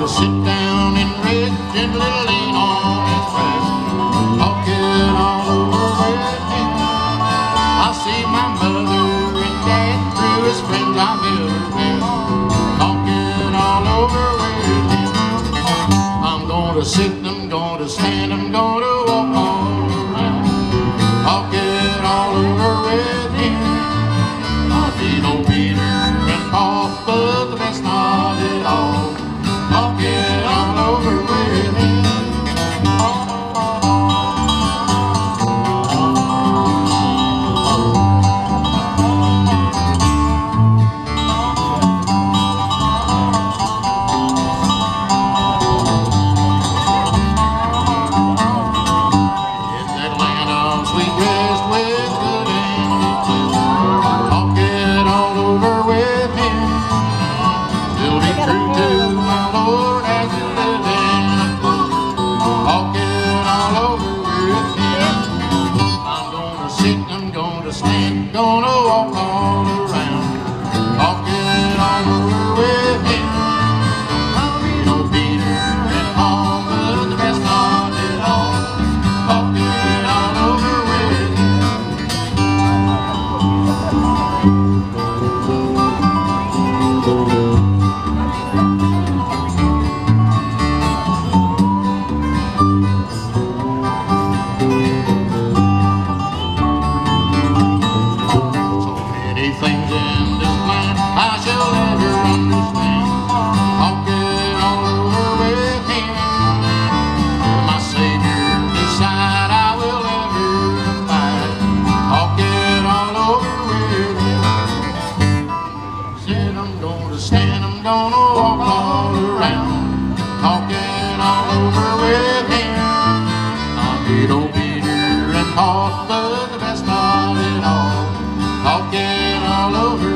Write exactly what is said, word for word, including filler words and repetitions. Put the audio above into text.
gonna sit down and rest, gently lean on his breast, talking all over with him. I see my mother and dad through his friends I've ever met, talking all over with him. I'm gonna sit, I'm gonna stand, I'm gonna walk all around, talking all over with him. I'll be no Peter and Paul, but the best of it all, talking all over with him. I'm gonna stand, gonna walk all around, talking all over with him. I'll be no Peter and Paul, but the best of it all, talking all over with him. Things in this land I shall never understand, talking all over with him. Till my Savior decide I will ever abide, talking all over with him. Said I'm gonna stand, I'm gonna walk all around, talking all over with him. I'll be no Peter and Paul, but the best of it all, talking all over